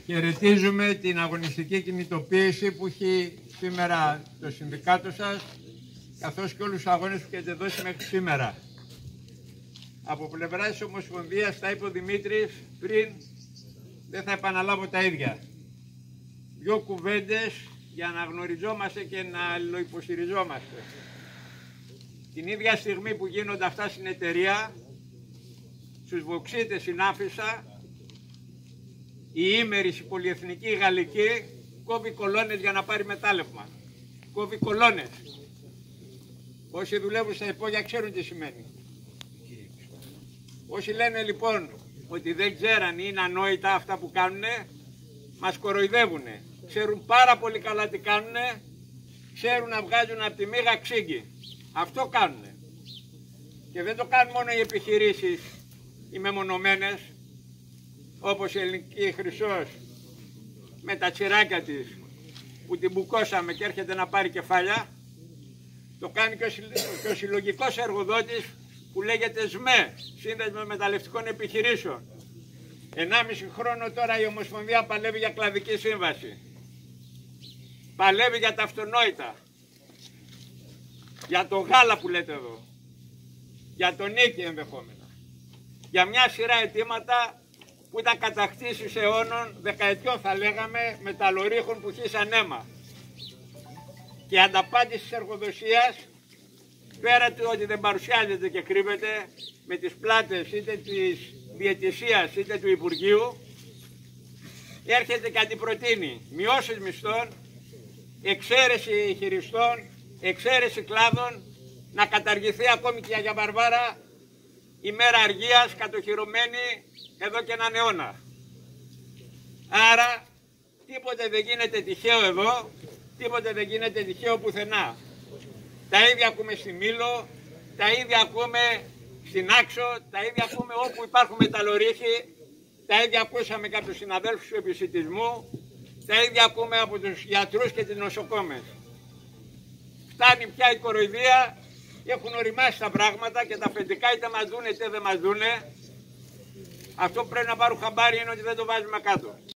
Χαιρετίζουμε την αγωνιστική κινητοποίηση που έχει σήμερα το συνδικάτο σας, καθώς και όλους τους αγώνες που έχετε δώσει μέχρι σήμερα. Από πλευρά της Ομοσπονδίας, τα είπε ο Δημήτρης πριν, δεν θα επαναλάβω τα ίδια. Δυο κουβέντες για να γνωριζόμαστε και να αλληλοϊποστηριζόμαστε. Την ίδια στιγμή που γίνονται αυτά στην εταιρεία, στους Βοξίτες στην Άφησα, η Ήμερης, η πολυεθνική, η γαλλική, κόβει κολόνες για να πάρει μετάλλευμα. Κόβει κολόνες. Όσοι δουλεύουν στα υπόγεια ξέρουν τι σημαίνει. Όσοι λένε λοιπόν ότι δεν ξέραν ή είναι ανόητα αυτά που κάνουνε, μας κοροϊδεύουνε. Ξέρουν πάρα πολύ καλά τι κάνουνε, ξέρουν να βγάζουν από τη μύγα ξύγκι. Αυτό κάνουνε. Και δεν το κάνουν μόνο οι επιχειρήσεις, οι μεμονωμένες, όπως η Ελληνική Χρυσός με τα τσιράκια της που την μπουκώσαμε και έρχεται να πάρει κεφάλια. Το κάνει και ο συλλογικός εργοδότης που λέγεται ΣΜΕ, Σύνδεσμο Μεταλλευτικών Επιχειρήσεων. 1,5 χρόνο τώρα η Ομοσπονδία παλεύει για κλαδική σύμβαση. Παλεύει για τα αυτονόητα. Για το γάλα που λέτε εδώ. Για το νίκη ενδεχόμενα. Για μια σειρά αιτήματα που ήταν κατακτήσεις αιώνων, δεκαετιών θα λέγαμε, μεταλλορίχων που χύσαν αίμα. Και η ανταπάντηση της εργοδοσίας, πέρα του ότι δεν παρουσιάζεται και κρύβεται με τις πλάτες είτε της διαιτησίας είτε του Υπουργείου, έρχεται και αντιπροτείνει μειώσεις μισθών, εξαίρεση χειριστών, εξαίρεση κλάδων, να καταργηθεί ακόμη και για Βαρβάρα η μέρα αργίας κατοχυρωμένη εδώ και έναν αιώνα. Άρα τίποτε δεν γίνεται τυχαίο εδώ, τίποτε δεν γίνεται τυχαίο πουθενά. Τα ίδια ακούμε στη Μήλο, τα ίδια ακούμε στην Άξο, τα ίδια ακούμε όπου υπάρχουν μεταλλορίχοι, τα ίδια ακούσαμε και από τους συναδέλφους του επισιτισμού, τα ίδια ακούμε από τους γιατρούς και τις νοσοκόμες. Φτάνει πια η κοροϊδία, έχουν οριμάσει τα πράγματα και τα αφεντικά είτε μας δούνε είτε δεν μας δούνε. Αυτό που πρέπει να πάρουν χαμπάρι είναι ότι δεν το βάζουμε κάτω.